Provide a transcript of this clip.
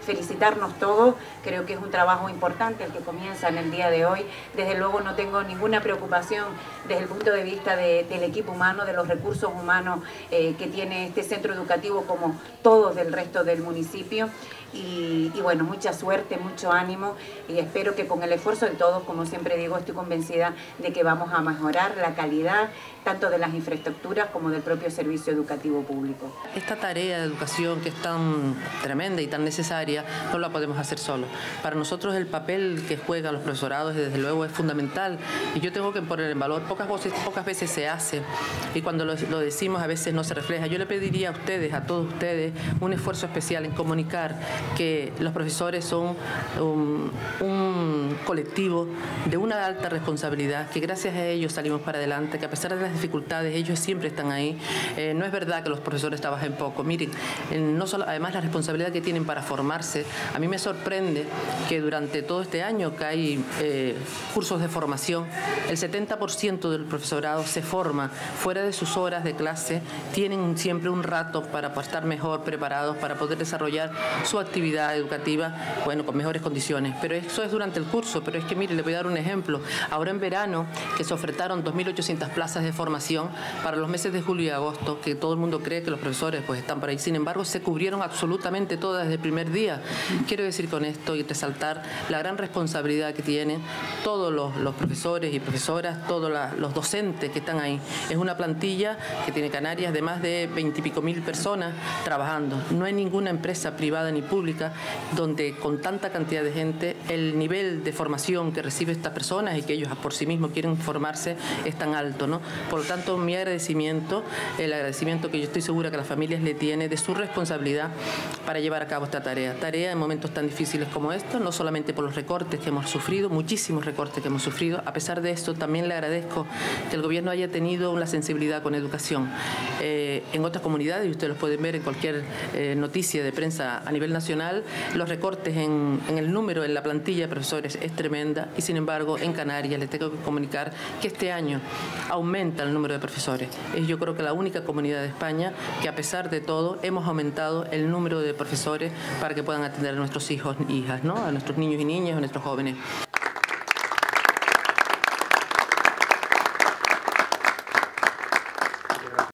felicitarnos todos. Creo que es un trabajo importante el que comienza en el día de hoy. Desde luego no tengo ninguna preocupación desde el punto de vista del equipo humano, de los recursos humanos que tiene este centro educativo como todos del resto del municipio. Y bueno, mucha suerte, mucho ánimo y espero que con el esfuerzo de todos, como siempre digo, estoy convencida de que vamos a mejorar la calidad tanto de las infraestructuras como del propio servicio educativo público. Esta tarea de educación que es tan tremenda y tan necesaria no la podemos hacer solo. Para nosotros el papel que juegan los profesorados desde luego es fundamental y yo tengo que poner en valor, pocas veces se hace y cuando lo decimos a veces no se refleja. Yo le pediría a ustedes, a todos ustedes, un esfuerzo especial en comunicar que los profesores son un colectivo de una alta responsabilidad, que gracias a ellos salimos para adelante, que a pesar de las dificultades ellos siempre están ahí. No es verdad que los profesores trabajen poco. Miren, no solo, además la responsabilidad que tienen para formarse. A mí me sorprende que durante todo este año que hay cursos de formación, el 70% del profesorado se forma fuera de sus horas de clase, tienen siempre un rato para estar mejor preparados, para poder desarrollar su actividad educativa, bueno, con mejores condiciones. Pero eso es durante el curso, pero es que mire, le voy a dar un ejemplo. Ahora en verano, que se ofertaron 2.800 plazas de formación para los meses de julio y agosto, que todo el mundo cree que los profesores pues están por ahí. Sin embargo, se cubrieron absolutamente todas desde el primer día. Quiero decir con esto y resaltar la gran responsabilidad que tienen todos los profesores y profesoras, todos los docentes que están ahí. Es una plantilla que tiene Canarias de más de 20 y pico mil personas trabajando. No hay ninguna empresa privada ni pública donde con tanta cantidad de gente el nivel de formación que recibe estas personas y que ellos por sí mismos quieren formarse es tan alto, ¿no? Por lo tanto, mi agradecimiento, el agradecimiento que yo estoy segura que las familias le tienen de su responsabilidad para llevar a cabo esta tarea. Tarea en momentos tan difíciles como estos, no solamente por los recortes que hemos sufrido, muchísimos recortes que hemos sufrido. A pesar de esto, también le agradezco que el gobierno haya tenido una sensibilidad con educación. En otras comunidades, y ustedes los pueden ver en cualquier noticia de prensa a nivel nacional, los recortes en el número, en la plantilla de profesores es tremenda y sin embargo en Canarias les tengo que comunicar que este año aumenta el número de profesores. Es yo creo que la única comunidad de España que a pesar de todo hemos aumentado el número de profesores para que puedan atender a nuestros hijos e hijas, ¿no? A nuestros niños y niñas, a nuestros jóvenes.